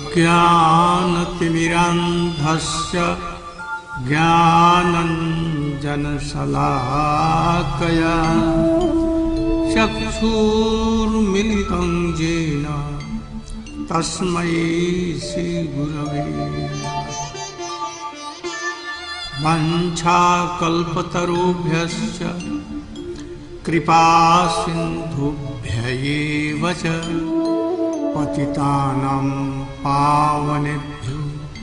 अज्ञानतिमिरान्धस्य ज्ञानञ्जनशलाकया चक्षुर्मिलितं येन तस्मै श्रीगुरवे वञ्चाकल्पतरुभ्यश्च कृपासिन्धुभ्यैव च पतितानां पावनेभ्यो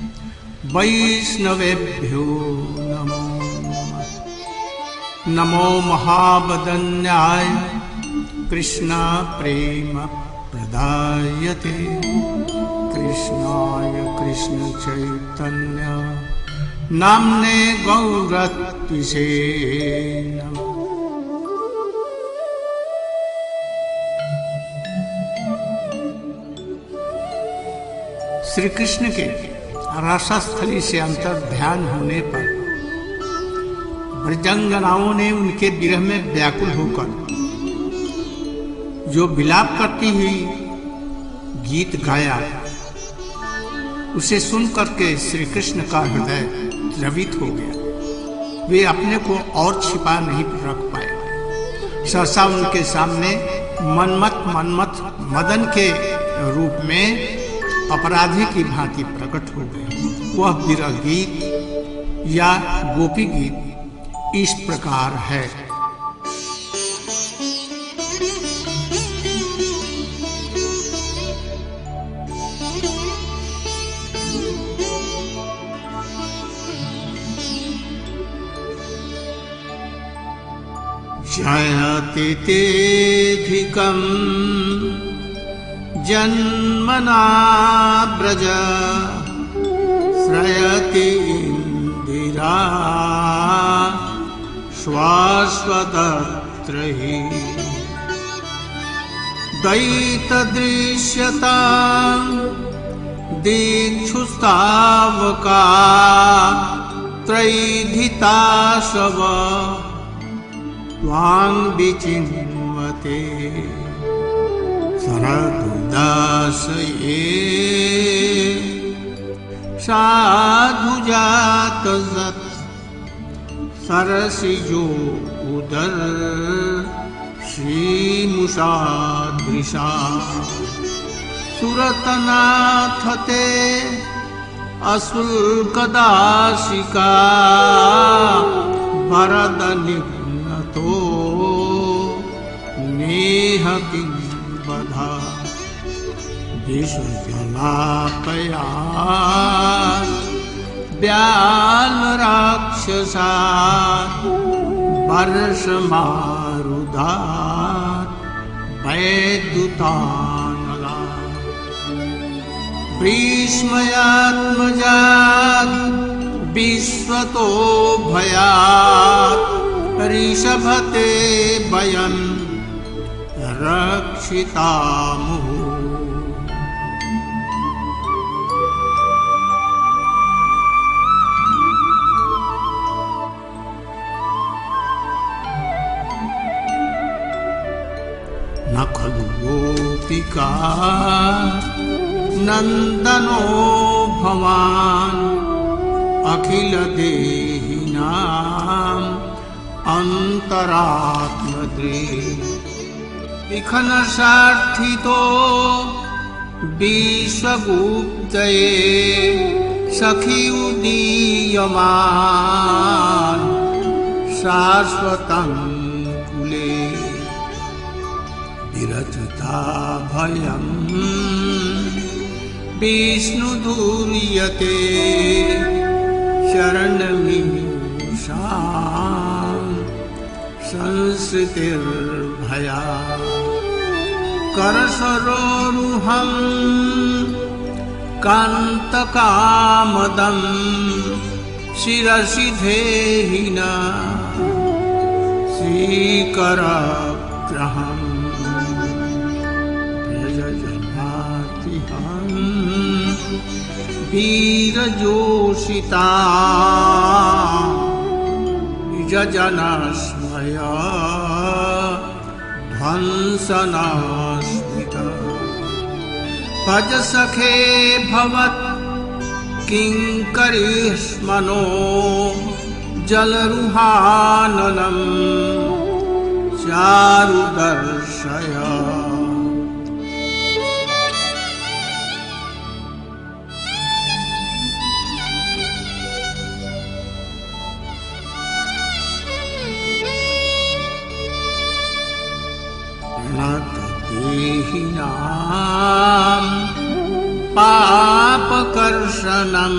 वैष्णवेभ्यो नमो नमः। नमो महावदन्याय कृष्ण प्रेम प्रदायते कृष्णाय कृष्ण चैतन्य नाम्ने गौरत्विषे नमः। श्री कृष्ण के रसस्थली से अंतर ध्यान होने पर ब्रजंगनाओं ने उनके विरह में व्याकुल होकर जो विलाप करती हुई गीत गाया, उसे सुनकर के श्री कृष्ण का हृदय द्रवित हो गया। वे अपने को और छिपा नहीं रख पाए। सहसा उनके सामने मन्मथ मदन के रूप में अपराधी की भांति प्रकट हो गए। वह विरह गीत या गोपी गीत इस प्रकार है। जयति तेऽधिकं जन्मना ब्रज श्रयति इंदिरा श्वाश्वतत्र हि दैतदृश्यतां दीक्षुस्तावका त्रैधिताशव त्वां विचिन्वते शरदुदासये साधुजातसत् सरसिजो उदर श्रीमुषादृशा सुरतनाथते अशुल्कदाशिका वरदनिघ्नतो नेह किं बधा विषजलापया व्यालराक्षसा वर्षमारुधात् वैद्युतानला भीष्मयात्मजात् विश्वतो भयात् ऋषभते वयं रक्षितामुः। न खलु गोपिका नंदनो भवान् अखिल देहिनां अंतरात्मदृक् विखन सार्थितो विश्वगुप्तये सखी उदीयमान् शाश्वतं कुले विरचिता भयं विष्णुधूर्यते शरणमीशां संसृतिर्भया करसरोरुहं कान्तकामदं शिरसि धेहिना श्रीकरग्रहम् वीरजोषिता निजजनस्मया ध्वंसनास्मिता भज सखे भवत् किंकरीष्मनो जलरुहाननं चारुदर्शय। देहिनां पापकर्षणं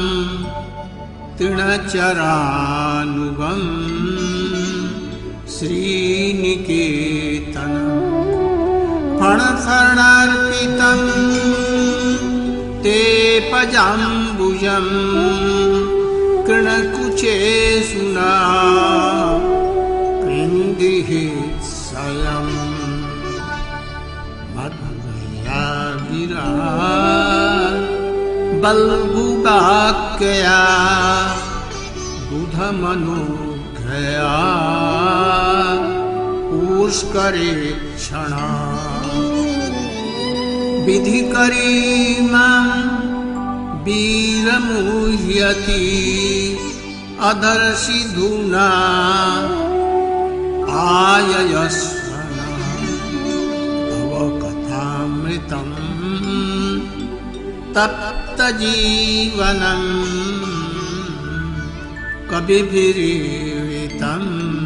तृणचरानुगं श्रीनिकेतनं फणफर्णार्पितं ते पजाम्बुजं कृणकुचे सुना कृन्दिहित्सयम् बल्बुगाक्या बुधमनुघया पुष्करे क्षणा विधिकरीमां वीरमुह्यति अदर्शिधुना आययस्वना तव कथामृतं तप्तजीवनं कविभिरीडितं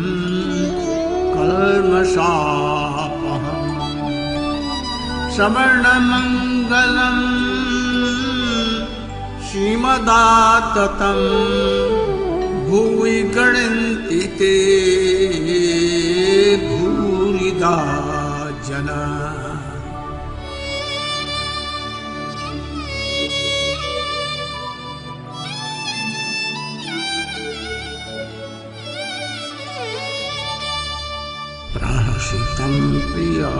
कल्मषापहम् श्रवणमङ्गलं श्रीमदाततं भुवि गणन्ति ते भूरिदा जना। प्रहसितं प्रिया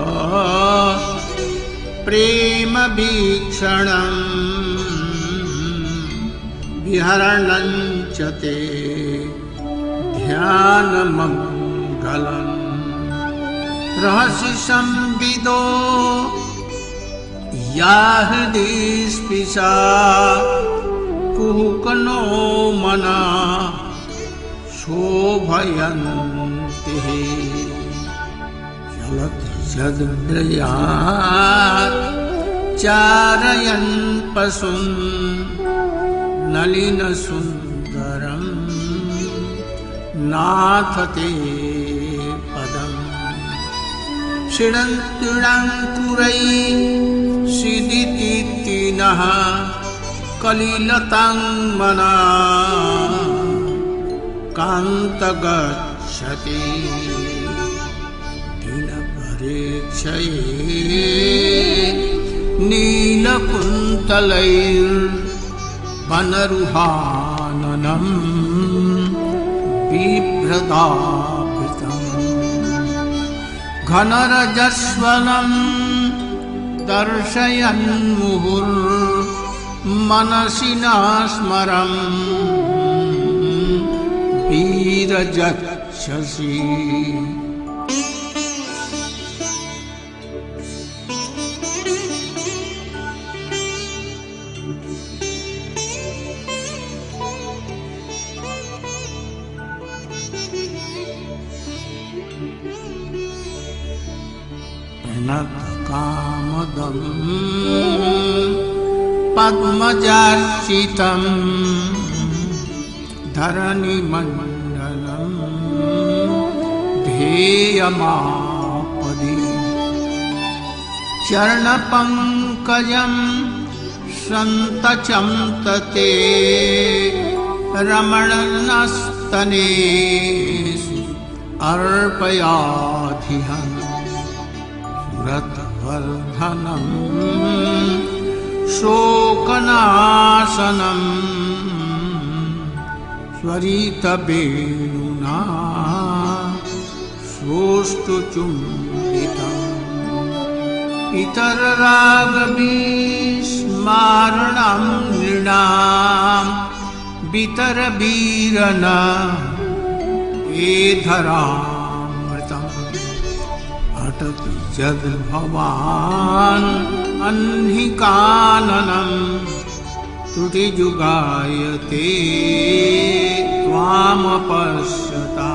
प्रेम भीक्षणं विहरणं च ते ध्यानमङ्गलं रहसि संविदो या हृदि स्पृशा कुहकनो मना शोभयन्ति जद्व्रयात् चारयन् पशुन् नलिनसुन्दरं नाथ ते पदम् षडन्तुडाङ्कुरैः सीदितीतिनः कलिलतां मना कान्तगच्छति परीक्षये नीलकुन्तलैर्वनरुहाननं बिभ्रदाभृतं घनरजस्वनं दर्शयन् मुहुर्मनसि न स्मरं विरजक्षसि। कामदं पद्मजार्चितं धरणिमण्डलं ध्येयमापदि चरणपङ्कजं सन्तचं तते रमणनस्तनेषु अर्पयाधिहम् रतवर्धनं शोकनाशनं स्वरितवेणुना श्रोष्ठचुम्बितम् इतररागविस्मारणं नृणां वितरवीरन एधरामृतम् अटति यद् भवान् अन्हिकाननं त्रुटिजुगायते त्वामपश्यता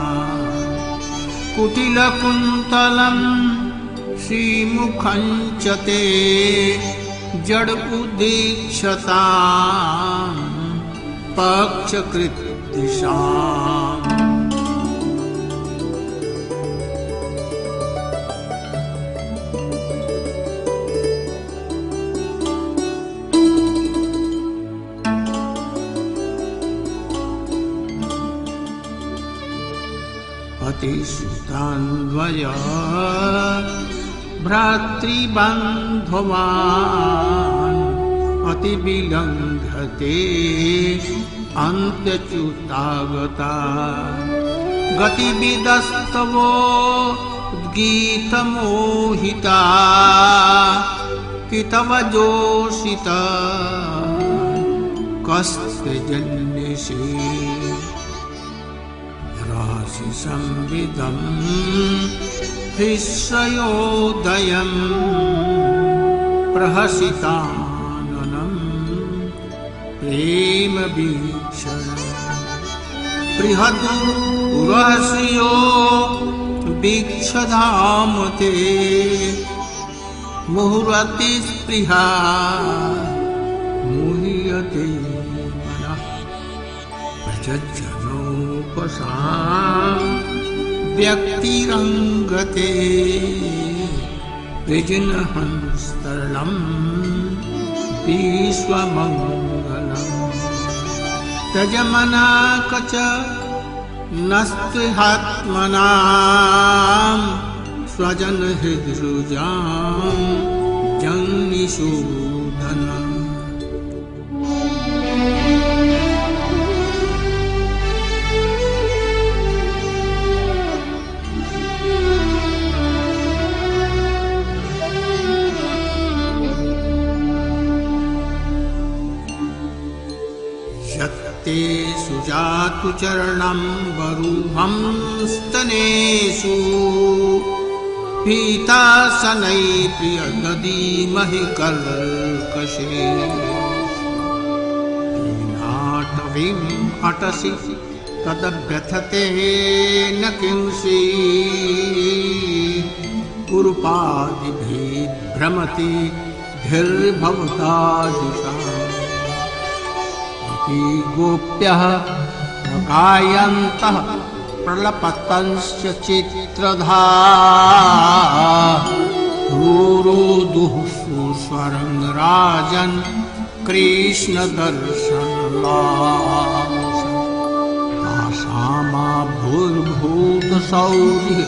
कुटिलकुन्तलं श्रीमुखं च ते जड उदीक्षतां पक्षकृद्दिशाम् अतिसुतान्वय भ्रातृबान्धवान् अतिविलङ्घते अन्त्यच्युतागता गतिविदस्तवोद्गीतमोहिता कितवजोषिता कस्ते जन्यसे राशि संविदं हृष्योदयं प्रहसिताननं प्रेम वीक्षणं बृहदुरहस्यो वीक्षधाम ते मुहुरतिस्पृहा मुह्यते मनः प्रजज्जनोपसां व्यक्तिरङ्गते विजिनहंस्तरणं विश्वमङ्गलम् त्यजमना कच नस्त्रिहात्मनां स्वजनहृद्रुजां जन्निशोधनम् यत्ते सुजातु चरणं वरुहं स्तनेषु पीतासनै प्रियदधीमहि कर्कशे नाटवीम् अटसि तदभ्यथते न किंसि कुरुपादिभिर्भ्रमति धीर्भवताजुषा गोप्यः गायन्तः प्रलपतंश्च चित्रधा रुरुदुः सुस्वरं राजन् कृष्णदर्शनलालसा आसामा भूर्भूतसौरिः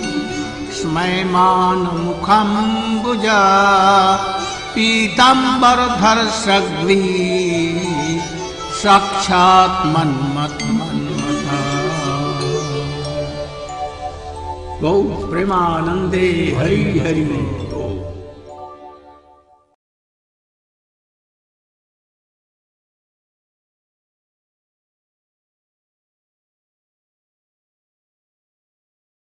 स्मयमानमुखम्बुजा पीताम्बरधरसग्वी साक्षात् मन्मथा गौ प्रेमानंदे हरि हरि।